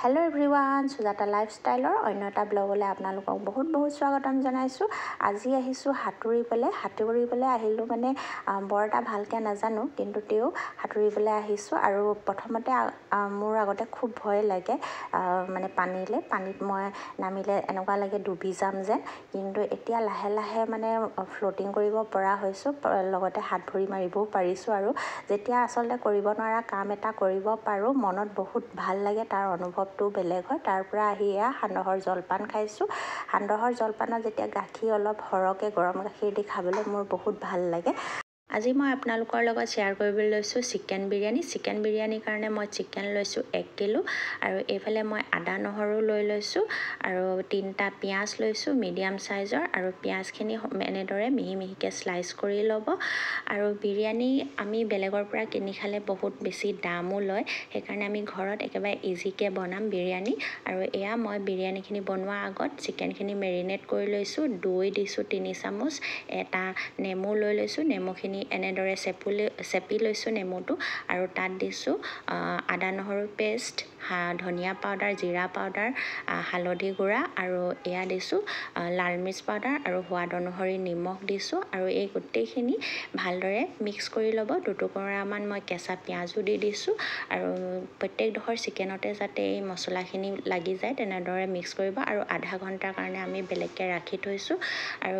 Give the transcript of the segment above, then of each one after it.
Hello everyone, Sujata Lifestyle অন্য এটা ব্লগলৈ আপোনালোকক বহুত স্বাগতম জনাইছো। আজি আহিছো হাতুৰিবলৈ আহিলো মানে বৰ এটা ভালকে নাজানো কিন্তু তেও হাতুৰিবলৈ আহিছো আৰু প্ৰথমতে মোৰ আগতে খুব ভয় লাগে মানে পানীত মই নামিলে এনেকুৱা লাগে ডুবি যাম যেন কিন্তু এতিয়া লাহে মানে ফ্লোটিং কৰিব পৰা হৈছো লগতে হাত ভৰি মাৰিবও পাৰিছো আৰু যেতিয়া আসলে কৰিব নোৱাৰা কাম এটা কৰিব পাৰো মনত বহুত ভাল লাগে তাৰ অনুভৱ বেলেগ হয় তাৰ পৰা আহি সান্দহৰ জলপান খাইছো সান্দহৰ জলপানত যেতিয়া গাখীৰ অলপ হৰকে গৰম গাখীৰ দি খাবলৈ মোৰ বহুত ভাল লাগে আজি মই আপোনালোকৰ লগত শেয়াৰ কৰিবলৈ লৈছো চিকেন বিৰিয়ানীৰ কাৰণে মই চিকেন লৈছো 1 কিলো আৰু এইফালে মই আদা নহৰু লৈ লৈছো আৰু 3টা পিয়াজ লৈছো মিডিয়াম সাইজৰ আৰু পিয়াজখিনি এনেদৰে মিহিকে স্লাইস কৰি ল'ব আৰু বিৰিয়ানী আমি বেলেগৰ পৰা কিনি খালে বহুত বেছি দামো লয় সেইকাৰণে আমি ঘৰত একেবাৰে ইজিকে বনাম বিৰিয়ানী আৰু এয়া মই বিৰিয়ানীখিনি বনোৱাৰ আগত চিকেনখিনি মেৰিনেট কৰি লৈছো দৈ দিছো 3 চামুচ এটা নেমু লৈ লৈছো নেমুখিনি এনেদৰে চেপি লৈছো নেমুটো আৰু তাত দিছো আদা নহৰু পেষ্ট ধনিয়া পাউডাৰ জিৰা পাউডাৰ হালধি গুড়া আৰু এয়া দিছো লাল মিৰ্চ পাউডাৰ আৰু সোৱাদ অনুসৰি নিমখ দিছো আৰু এই গোটেইখিনি ভালদৰে মিক্স কৰি ল'ব দুটুকুৰামান মই কেঁচা পিয়াজো দি দিছো আৰু প্ৰত্যেকডোখৰ চিকেনতে যাতে এই মছলাখিনি লাগি যায় তেনেদৰে মিক্স কৰিব আৰু আধা ঘণ্টাৰ কাৰণে আমি বেলেগকৈ ৰাখি থৈছো আৰু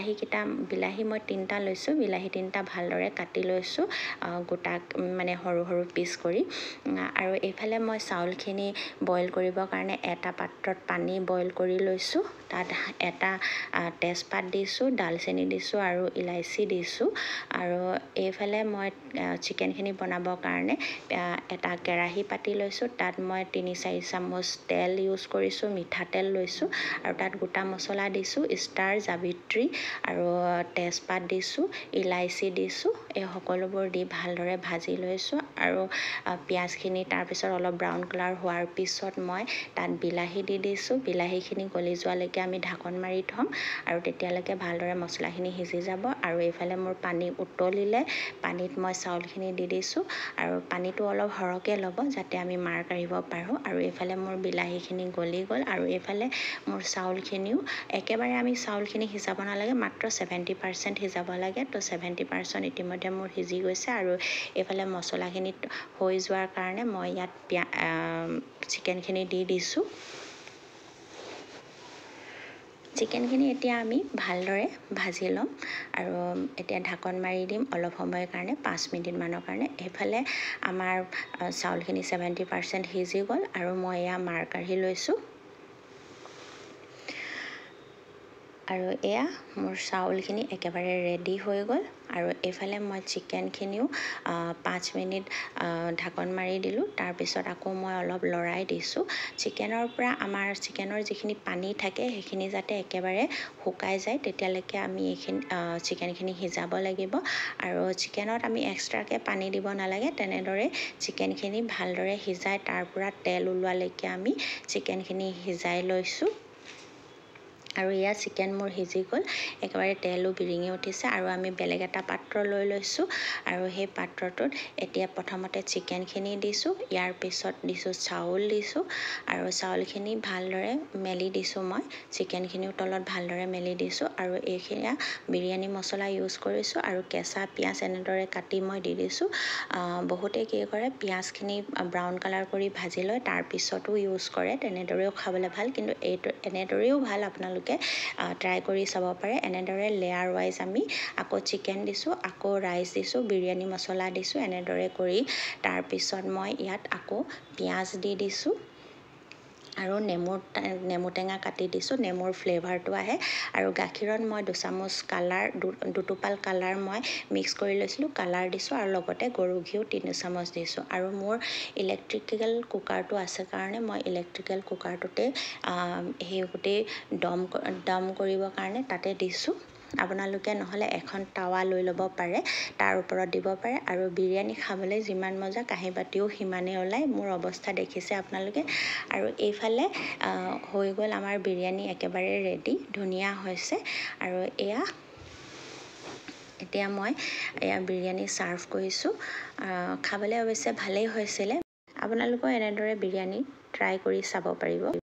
বিলাহী মই 3টা লৈছো বিলাহী 3টা ভালদৰে কাটি লৈছো গোটা মানে সৰু পিচ কৰি আৰু এইফালে মই চাউলখিনি বইল কৰিবৰ কাৰণে এটা পাত্ৰত পানী বইল কৰি লৈছো তাত এটা তেজপাত দিছো ডালচেনি দিছো আৰু ইলাইচি দিছো আৰু এইফালে মই চিকেনখিনি বনাবৰ কাৰণে এটা কেৰাহী পাতি লৈছো তাত মই 3-4 চামুচ তেল ইউজ কৰিছো মিঠাতেল লৈছো আৰু তাত গোটা মছলা দিছো ষ্টাৰ জাবিত্ৰী আৰু তেজপাত দিছো ইলাইচি দিছো এই সকলোবোৰ দি ভালদৰে ভাজি লৈছো আৰু পিয়াজখিনি তাৰ পিছত অলপ ব্ৰাউন কালাৰ হোৱাৰ পিছত মই তাত বিলাহী দি দিছো বিলাহীখিনি গলি যোৱালৈকে আমি ঢাকন মাৰি থম আৰু তেতিয়ালৈকে ভালদৰে মছলাখিনি সিজি যাব আৰু এইফালে মোৰ পানী উতলিলে পানীত মই চাউলখিনি দি দিছো আৰু পানীটো অলপ হৰকে ল'ব যাতে আমি মাৰ কাঢ়িব পাৰো আৰু এইফালে মোৰ বিলাহীখিনি গলি গ'ল আৰু এইফালে মোৰ চাউলখিনিও একেবাৰে আমি চাউলখিনি সিজাব নালাগে মাত্ৰ 70% সিজাব লাগে তো 70% ইতিমধ্যে মোৰ সিজি গৈছে আৰু এইফালে মছলাখিনি হৈ যোৱাৰ কাৰণে মই ইয়াত চিকেনখিনি দি দিছো চিকেনখিনি এতিয়া আমি ভালদৰে ভাজি ল'ম আৰু এতিয়া ঢাকন মাৰি দিম অলপ সময়ৰ কাৰণে 5 মিনিট মানৰ কাৰণে এইফালে আমাৰ চাউলখিনি 70% সিজি গ'ল আৰু মই এয়া মাৰ কাঢ়ি লৈছো আৰু এয়া মোৰ চাউলখিনি একেবাৰে ৰেডি হৈ গ'ল আৰু এইফালে মই চিকেনখিনিও 5 মিনিট ঢাকন মাৰি দিলোঁ তাৰপিছত আকৌ মই অলপ লৰাই দিছোঁ চিকেনৰ যিখিনি পানী থাকে সেইখিনি যাতে একেবাৰে শুকাই যায় তেতিয়ালৈকে আমি এইখিনি চিকেনখিনি সিজাব লাগিব আৰু চিকেনত আমি এক্সট্ৰাকৈ পানী দিব নালাগে তেনেদৰে চিকেনখিনি ভালদৰে সিজাই তাৰ পৰা তেল ওলোৱালৈকে আমি চিকেনখিনি সিজাই লৈছোঁ আৰু ইয়া চিকেন মোৰ সিজি গ'ল একেবাৰে তেলো বিৰিঙি উঠিছে আৰু আমি বেলেগ এটা পাত্ৰ লৈ লৈছো আৰু সেই পাত্ৰটোত এতিয়া প্ৰথমতে চিকেনখিনি দিছো ইয়াৰ পিছত দিছো চাউল দিছো আৰু চাউলখিনি ভালদৰে মেলি দিছো মই চিকেনখিনিও তলত ভালদৰে মেলি দিছো আৰু এইখিনি বিৰিয়ানী মছলা ইউজ কৰিছো আৰু কেঁচা পিয়াজ এনেদৰে কাটি মই দি দিছো বহুতে কি কৰে পিয়াজখিনি ব্ৰাউন কালাৰ কৰি ভাজি লয় তাৰ পিছতো ইউজ কৰে তেনেদৰেও খাবলৈ ভাল কিন্তু এইটো এনেদৰেও ভাল আপোনালোকে ট্ৰাই কৰি চাব পাৰে এনেদৰে লেয়াৰ ৱাইজ আমি আকৌ চিকেন দিছো আকৌ ৰাইচ দিছো বিৰিয়ানী মছলা দিছো এনেদৰে কৰি তাৰ পিছত মই ইয়াত আকৌ পিয়াজ দি দিছো আৰু নেমু টেঙা কাটি দিছো নেমুৰ ফ্লেভাৰটো আহে আৰু গাখীৰত মই 2 চামুচ দুটোপাল কালাৰ মই মিক্স কৰি লৈছিলো কালাৰ দিছো আৰু লগতে গৰু ঘিউ 3 চামুচ দিছো আৰু মোৰ ইলেক্ট্ৰিকেল কুকাৰটো আছে কাৰণে মই ইলেক্ট্ৰিকেল কুকাৰটোতে সেই গোটেই দম কৰিবৰ কাৰণে তাতে দিছো আপোনালোকে নহলে এখন টাৱা লৈ ল'ব পাৰে তাৰ ওপৰত দিব পাৰে আৰু বিৰিয়ানী খাবলৈ যিমান মজা কাঁহী বাতিও সিমানে ওলাই মোৰ অৱস্থা দেখিছে আপোনালোকে আৰু এইফালে হৈ গ'ল আমাৰ বিৰিয়ানী একেবাৰে ৰেডি ধুনীয়া হৈছে আৰু এতিয়া মই বিৰিয়ানী সাৰ্ভ কৰিছো খাবলৈ অৱশ্যে ভালেই হৈছিলে আপোনালোকৰ এনেদৰে বিৰিয়ানী ট্ৰাই কৰি চাব পাৰিব।